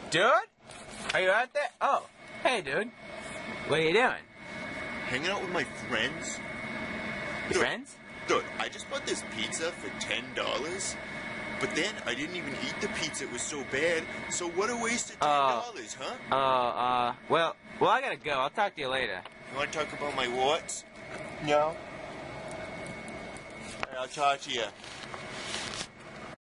Dude? Are you out there? Oh, hey, dude. What are you doing? Hanging out with my friends. Dude, Friends? Dude, I just bought this pizza for $10, but then I didn't even eat the pizza. It was so bad. So what a waste of $10, huh? Well, I gotta go. I'll talk to you later. You want to talk about my warts? No. All right, I'll talk to you.